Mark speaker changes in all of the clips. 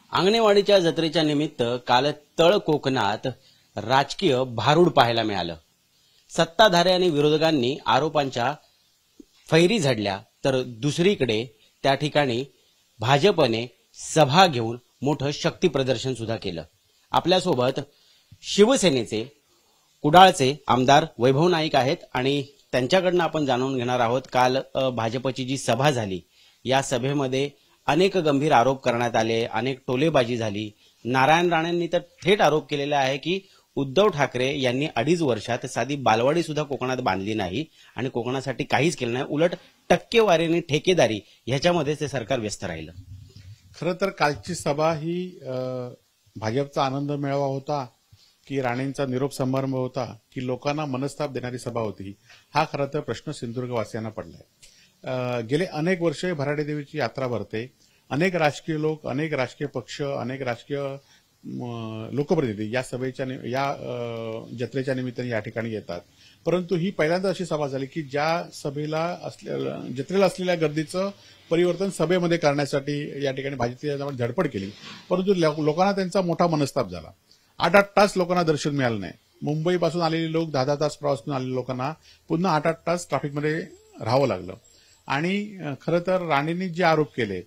Speaker 1: अंगणेवाडीच्या जत्रेच्या निमित्त काल तळ कोकणात राजकीय भारूड पाहायला मिळालं। सत्ताधारी आणि विरोधकांनी आरोपांच्या फैरी झडल्या, तर दुसरीकडे त्या ठिकाणी भाजपने सभा घेऊन मोठं शक्ती प्रदर्शन सुद्धा केलं। आपल्यासोबत शिवसेनेचे कुडाळचे आमदार वैभव नाईक आहेत आणि त्यांच्याकडनं आपण जाणून घेणार आहोत काल भाजपची जी सभा झाली या सभेमध्ये अनेक गंभीर आरोप करण्यात आले, अनेक टोलेबाजी झाली। नारायण राणेंनी तर थेट आरोप केलेला आहे की उद्धव ठाकरे यांनी 2.5 वर्षात साधी बालवाडी सुद्धा कोकणात बांधली नाही आणि कोकणासाठी काहीच केलं नाही, उलट टक्केवारीने ठेकेदारी ह्याच्यामध्ये ते सरकार व्यस्त राहिलं।
Speaker 2: खरं तर कालची सभा ही भाजपचा आनंद मेळावा होता की राणेंचा निरोप समारंभ होता की लोकांना मनस्ताप देणारी सभा होती, हा खरं तर प्रश्न सिंधुदुर्गवासियांना पडलाय। गेले अनेक वर्षे भराडी देवीची यात्रा भरते, अनेक राजकीय लोक, अनेक राजकीय पक्ष, अनेक राजकीय लोकप्रतिनिधी या सभेच्या या जत्रेच्या निमित्ताने या ठिकाणी येतात। परंतु ही पहिल्यांदा अशी सभा झाली की ज्या सभेला जत्रेला असलेल्या गर्दीचं परिवर्तन सभेमध्ये करण्यासाठी या ठिकाणी भाजपने धडपड केली, परंतु लोकांना त्यांचा मोठा मनस्ताप झाला। 8-8 तास लोकांना दर्शन मिळालं नाही। मुंबईपासून आलेले लोक 10-10 तास प्रवास करून आलेल्या लोकांना पुन्हा 8-8 तास ट्रॅफिकमध्ये राहावं लागलं। आणि खरं तर राणेंनी जे आरोप केले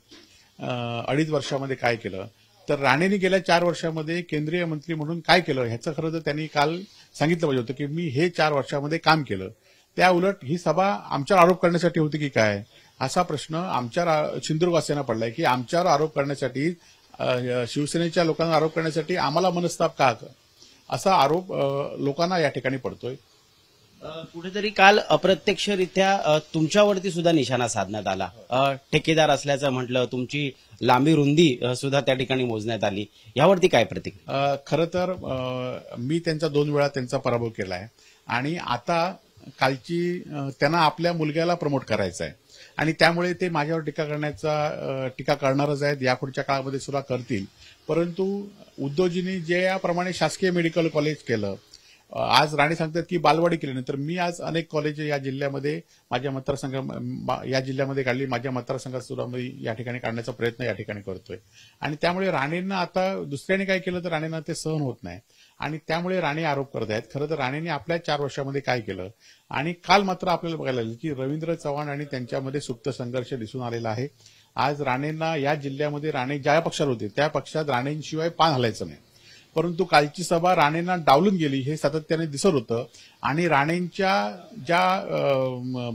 Speaker 2: 2.5 वर्षामध्ये काय केलं, तर राणेंनी गेल्या 4 वर्षामध्ये केंद्रीय मंत्री म्हणून काय केलं ह्याचं खरं तर त्यांनी काल सांगितलं पाहिजे होतं की मी हे 4 वर्षामध्ये काम केलं। त्या उलट ही सभा आमच्यावर आरोप करण्यासाठी होती की काय, असा प्रश्न आमच्या सिंधुदुर्गवासियांना पडलाय की आमच्यावर आरोप करण्यासाठी, शिवसेनेच्या लोकांना आरोप करण्यासाठी आम्हाला मनस्ताप का, असा आरोप लोकांना या ठिकाणी पडतोय।
Speaker 1: कुठेतरी काल अप्रत्यक्षरित्या तुमच्यावरती सुद्धा निशाणा साधण्यात आला। ठेकेदार असल्याचं म्हटलं, तुमची लांबी रुंदी सुद्धा त्या ठिकाणी मोजण्यात आली, यावरती काय प्रतिक्रिया?
Speaker 2: खरं तर मी त्यांचा 2 वेळा त्यांचा पराभव केलाय आणि आता कालची त्यांना आपल्या मुलग्याला प्रमोट करायचं आहे आणि त्यामुळे ते माझ्यावर टीका करणारच आहेत, यापुढच्या काळामध्ये सुद्धा करतील। परंतु उद्धवजींनी जे याप्रमाणे शासकीय मेडिकल कॉलेज केलं, आज राणे सांगतात की बालवाडी केली नाही, तर मी आज अनेक कॉलेज या जिल्ह्यामध्ये माझ्या या जिल्ह्यामध्ये काढली, माझ्या मतदारसंघात सुद्धा मी या ठिकाणी काढण्याचा प्रयत्न या ठिकाणी करतोय। आणि त्यामुळे राणेंना आता दुसऱ्याने काय केलं तर राणेंना ते सहन होत नाही आणि त्यामुळे राणे आरोप करत आहेत। खरं तर राणेंनी आपल्या 4 वर्षामध्ये काय केलं, आणि काल मात्र आपल्याला बघायला लागलं की रवींद्र चव्हाण आणि त्यांच्यामध्ये सुप्त संघर्ष दिसून आलेला आहे। आज राणेंना या जिल्ह्यामध्ये, राणे ज्या पक्षात होते त्या पक्षात राणेंशिवाय पान हलायचं नाही, परंतु कालची सभा राणेंना डावलून गेली हे सातत्याने दिसत होतं। आणि राणेंच्या ज्या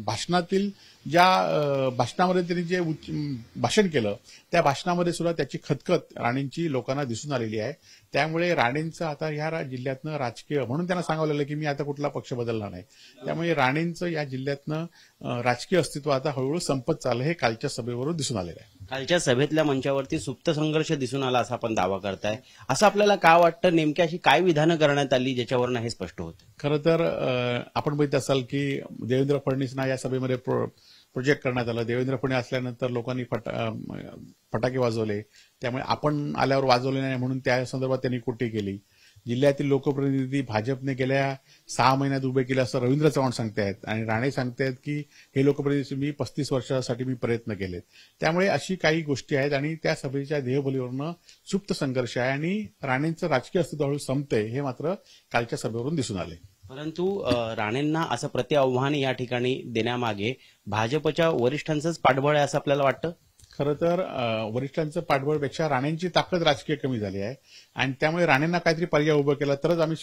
Speaker 2: भाषणामध्ये त्यांनी जे भाषण केलं त्या भाषणामध्ये सुद्धा त्याची खतखत राणेंची लोकांना दिसून आलेली आहे। त्यामुळे राणेंचं आता ह्या जिल्ह्यातनं राजकीय, म्हणून त्यांना सांगावं लागलं की मी आता कुठला पक्ष बदलणार नाही, त्यामुळे राणेंचं या जिल्ह्यातनं राजकीय अस्तित्व आता हळूहळू संपत चाललं हे कालच्या सभेवरून दिसून आलेलं आहे।
Speaker 1: कालच्या सभेतल्या मंचावरती सुप्त संघर्ष दिसून आला असा आपण दावा करताय, असं आपल्याला का वाटतं? नेमकी अशी काय विधानं करण्यात आली ज्याच्यावरनं हे स्पष्ट होतं?
Speaker 2: खरं तर आपण बघित असाल की देवेंद्र फडणवीसना या सभेमध्ये प्रोजेक्ट करण्यात आलं। देवेंद्र फडणवीस असल्यानंतर लोकांनी फटाके वाजवले, त्यामुळे आपण आल्यावर वाजवले नाही म्हणून त्या संदर्भात त्यांनी कुट्टी केली। जिल्ह्यातील लोकप्रतिनिधी भाजपने गेल्या 6 महिन्यात उभे केले असं रवींद्र चव्हाण सांगतायत आणि राणे सांगतायत की हे लोकप्रतिनिधी मी 35 वर्षासाठी मी प्रयत्न केलेत। त्यामुळे अशी काही गोष्टी आहेत आणि त्या सभेच्या देहबोलीवरनं सुप्त संघर्ष आहे आणि राणेंचं राजकीय अस्तित्व हळूहळू संपतंय हे मात्र कालच्या सभेवरून दिसून आले।
Speaker 1: परंतु राणेंना असं प्रतिआव्हान या ठिकाणी देण्यामागे भाजपच्या वरिष्ठांचंच पाठबळ आहे असं आपल्याला वाटतं?
Speaker 2: खरं तर वरिष्ठांचं पाठबळपेक्षा राणेंची ताकद राजकीय कमी झाली आहे आणि त्यामुळे राणेंना काहीतरी पर्याय उभा केला तरच आम्ही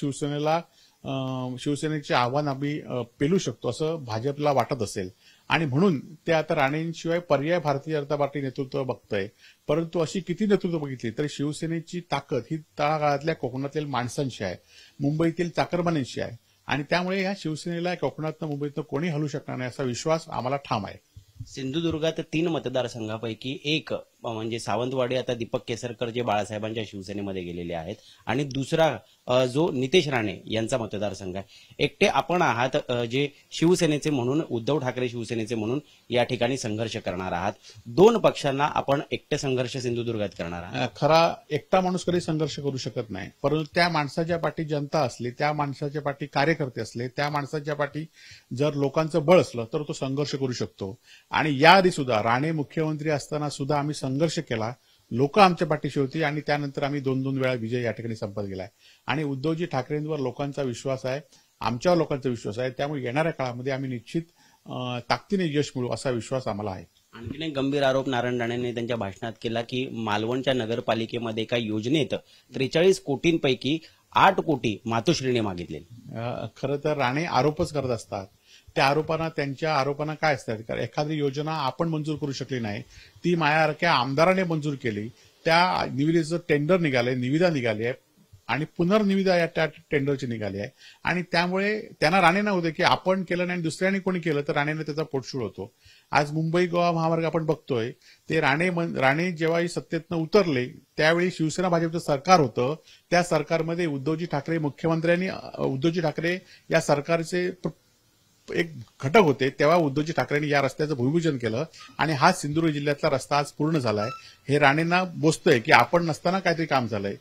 Speaker 2: शिवसेनेचे आव्हान आम्ही पेलू शकतो असं भाजपला वाटत असेल आणि म्हणून ते आता राणेंशिवाय पर्याय भारतीय जनता पार्टी नेतृत्व बघतंय। परंतु अशी किती नेतृत्व बघितली तरी शिवसेनेची ताकद ही तळागाळातल्या कोकणातील माणसांशी आहे, मुंबईतील चाकरमान्यांशी आहे आणि त्यामुळे या शिवसेनेला कोकणातनं मुंबईतनं कोणी हलू शकणार नाही असा विश्वास आम्हाला ठाम आहे।
Speaker 1: सिंधुदुर्गात 3 मतदारसंघापैकी एक म्हणजे सावंतवाडी आता दीपक केसरकर जे बाळासाहेबांच्या शिवसेनेमध्ये गेलेले आहेत आणि दुसरा जो नितेश राणे यांचा मतदारसंघ आहे। एकटे आपण आहात जे शिवसेनेचे म्हणून, उद्धव ठाकरे शिवसेनेचे म्हणून या ठिकाणी संघर्ष करणार आहात। 2 पक्षांना आपण एकटे संघर्ष सिंधुदुर्गात करणार आहात।
Speaker 2: खरा एकटा माणूस कधी संघर्ष करू शकत नाही, परंतु त्या माणसाच्या पाठी जनता असली, त्या माणसाच्या पाठी कार्यकर्ते असले, त्या माणसाच्या पाठी जर लोकांचं बळ असलं तर तो संघर्ष करू शकतो। आणि याआधी सुद्धा राणे मुख्यमंत्री असताना सुद्धा आम्ही संघर्ष केला, लोक आमच्या पाठीशी होती आणि त्यानंतर आम्ही 2-2 वेळा विजय या ठिकाणी संपादन केलाय आणि उद्धवजी ठाकरेंवर लोकांचा विश्वास आहे, आमच्यावर लोकांचा विश्वास आहे. त्यामुळे येणाऱ्या काळामध्ये आम्ही निश्चित ताकदीने यश मिळू असा विश्वास आम्हाला आहे.
Speaker 1: आणखीन एक गंभीर आरोप नारायण राणेंनी त्यांच्या भाषणात केला की मालवणच्या नगरपालिकेमध्ये एका योजनेत 43 कोटींपैकी 8 कोटी मातोश्रीने मागितले.
Speaker 2: खरं तर राणे आरोपच करत असतात. त्या आरोपांना त्यांच्या आरोपांना काय असतात, कारण एखादी योजना आपण मंजूर करू शकली नाही, ती माझ्यासारख्या आमदाराने मंजूर केली, त्या निविदेचं टेंडर निघाले, निविदा निघाली आहे आणि पुनर्निविदा या त्या टेंडरची निघाली आहे आणि त्यामुळे त्यांना राणे नव्हते की आपण केलं नाही दुसऱ्याने कोणी केलं तर राणेने त्याचा पोटशूळ होतो. आज मुंबई गोवा महामार्ग आपण बघतोय ते राणे जेव्हा सत्तेतनं उतरले त्यावेळी शिवसेना भाजपचं सरकार होतं. त्या सरकारमध्ये उद्धवजी ठाकरे या सरकारचे एक घटक होते. तेव्हा उद्धवजी ठाकरेंनी या रस्त्याचं भूमिपूजन केलं आणि हा सिंधुदुर्ग जिल्ह्यातला रस्ता आज पूर्ण झालाय. हे राणेंना बोचतोय की आपण नसताना काहीतरी काम झालंय.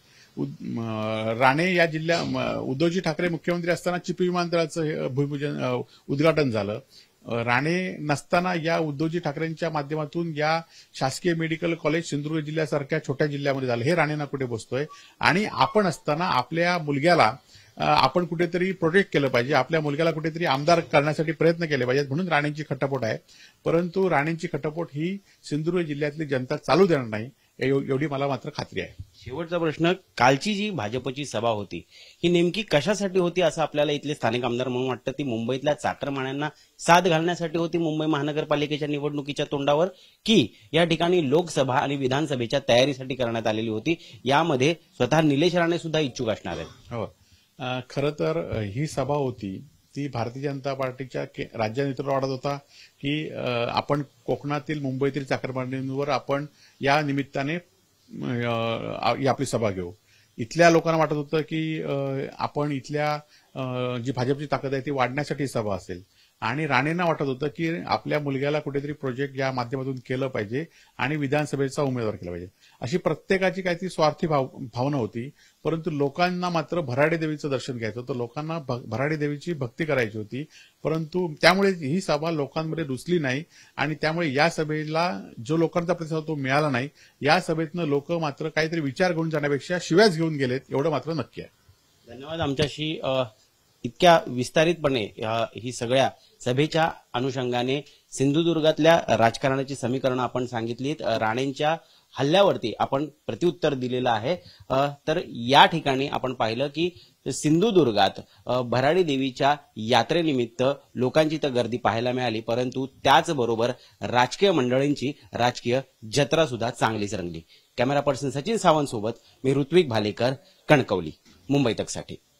Speaker 2: राणे या उद्धवजी ठाकरे मुख्यमंत्री असताना चिपी विमानतळाचं भूमिपूजन उद्घाटन झालं. राणे नसताना या उद्धवजी ठाकरेंच्या माध्यमातून या शासकीय मेडिकल कॉलेज सिंधुदुर्ग जिल्ह्यासारख्या छोट्या जिल्ह्यामध्ये झालं. हे राणेंना कुठे बसतोय आणि आपण असताना आपल्या मुलग्याला आपण कुठेतरी प्रोटेक्ट केलं पाहिजे, आपल्या मुलग्याला कुठेतरी आमदार करण्यासाठी प्रयत्न केले पाहिजेत म्हणून राणेंची खटापट आहे. परंतु राणेंची खटापट ही सिंधुदुर्ग जिल्ह्यातली जनता चालू देणार नाही एवढी मला मात्र खात्री आहे.
Speaker 1: शेवटचा प्रश्न, कालची जी भाजपची सभा होती ही नेमकी कशासाठी होती असं आपल्याला इथले स्थानिक आमदार म्हणून वाटतं? ती मुंबईतल्या चाकरमान्यांना साथ घालण्यासाठी होती मुंबई महानगरपालिकेच्या निवडणुकीच्या तोंडावर, की या ठिकाणी लोकसभा आणि विधानसभेच्या तयारीसाठी करण्यात आलेली होती? यामध्ये स्वतः निलेश राणे सुद्धा इच्छुक असणार आहेत.
Speaker 2: हो, खरं तर ही सभा होती ती भारतीय जनता पार्टीच्या राज्य नेतृत्वात वाटत होता की आपण कोकणातील मुंबईतील चाकरमान्यांवर आपण या निमित्ताने आपली सभा घेऊ. इथल्या लोकांना वाटत होतं की आपण इथल्या जी भाजपची ताकद आहे ती वाढण्यासाठी सभा असेल आणि राणेंना वाटत होतं की आपल्या मुलग्याला कुठेतरी प्रोजेक्ट या माध्यमातून केलं पाहिजे आणि विधानसभेचा उमेदवार केला पाहिजे, अशी प्रत्येकाची काहीतरी स्वार्थी भावना होती. परंतु लोकांना मात्र भराडी देवीचं दर्शन घ्यायचं होतं, लोकांना भराडी देवीची भक्ती करायची होती. परंतु त्यामुळे ही सभा लोकांमध्ये रुजली नाही आणि त्यामुळे या सभेला जो लोकांचा प्रतिसाद तो मिळाला नाही. या सभेतनं लोक मात्र काहीतरी विचार घेऊन जाण्यापेक्षा शिव्याच घेऊन गेलेत एवढं मात्र नक्की आहे.
Speaker 1: धन्यवाद. आमच्याशी इतक्या विस्तारितपणे ही सगळ्या सभेच्या अनुषंगाने सिंधुदुर्गातल्या राजकारणाची समीकरणं आपण सांगितलीत. राणेंच्या हल्ल्यावरती आपण प्रत्युत्तर दिलेलं आहे. तर या ठिकाणी आपण पाहिलं की सिंधुदुर्गात भराडी देवीच्या यात्रेनिमित्त लोकांची तर गर्दी पाहायला मिळाली, परंतु त्याचबरोबर राजकीय मंडळींची राजकीय जत्रा सुद्धा चांगलीच रंगली. कॅमेरा पर्सन सचिन सावंत सोबत मी ऋत्विक भालेकर, कणकवली, मुंबई तकसाठी.